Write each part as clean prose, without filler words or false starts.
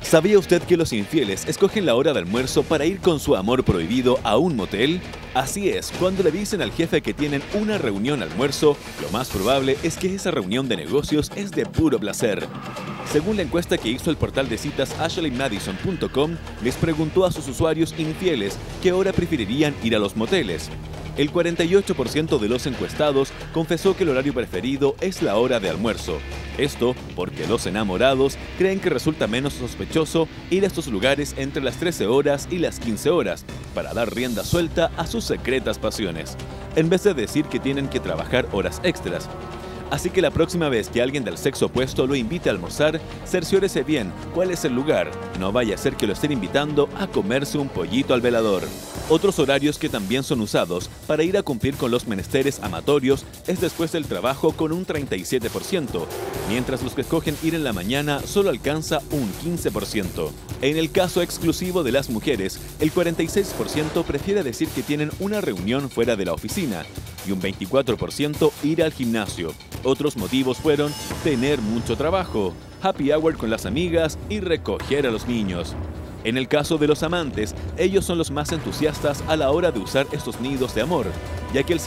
¿Sabía usted que los infieles escogen la hora de almuerzo para ir con su amor prohibido a un motel? Así es, cuando le dicen al jefe que tienen una reunión almuerzo, lo más probable es que esa reunión de negocios es de puro placer. Según la encuesta que hizo el portal de citas ashleymadison.com, les preguntó a sus usuarios infieles qué hora preferirían ir a los moteles. El 48% de los encuestados confesó que el horario preferido es la hora de almuerzo. Esto porque los enamorados creen que resulta menos sospechoso ir a estos lugares entre las 13 horas y las 15 horas para dar rienda suelta a sus secretas pasiones, en vez de decir que tienen que trabajar horas extras. Así que la próxima vez que alguien del sexo opuesto lo invite a almorzar, cerciórese bien cuál es el lugar. No vaya a ser que lo estén invitando a comerse un pollito al velador. Otros horarios que también son usados para ir a cumplir con los menesteres amatorios es después del trabajo con un 37%, mientras los que escogen ir en la mañana solo alcanza un 15%. En el caso exclusivo de las mujeres, el 46% prefiere decir que tienen una reunión fuera de la oficina y un 24% ir al gimnasio. Otros motivos fueron tener mucho trabajo, happy hour con las amigas y recoger a los niños. En el caso de los amantes, ellos son los más entusiastas a la hora de usar estos nidos de amor, ya que el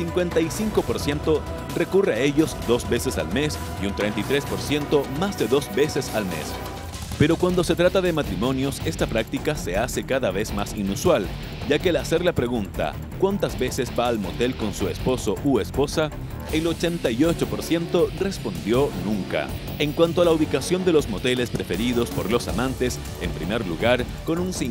55% recurre a ellos 2 veces al mes y un 33% más de 2 veces al mes. Pero cuando se trata de matrimonios, esta práctica se hace cada vez más inusual, ya que al hacer la pregunta ¿cuántas veces va al motel con su esposo u esposa?, el 88% respondió nunca. En cuanto a la ubicación de los moteles preferidos por los amantes, en primer lugar, con un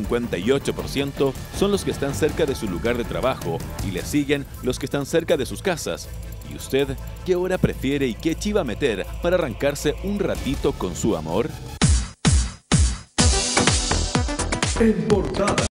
58%, son los que están cerca de su lugar de trabajo y le siguen los que están cerca de sus casas. ¿Y usted qué hora prefiere y qué chiva meter para arrancarse un ratito con su amor? En portada.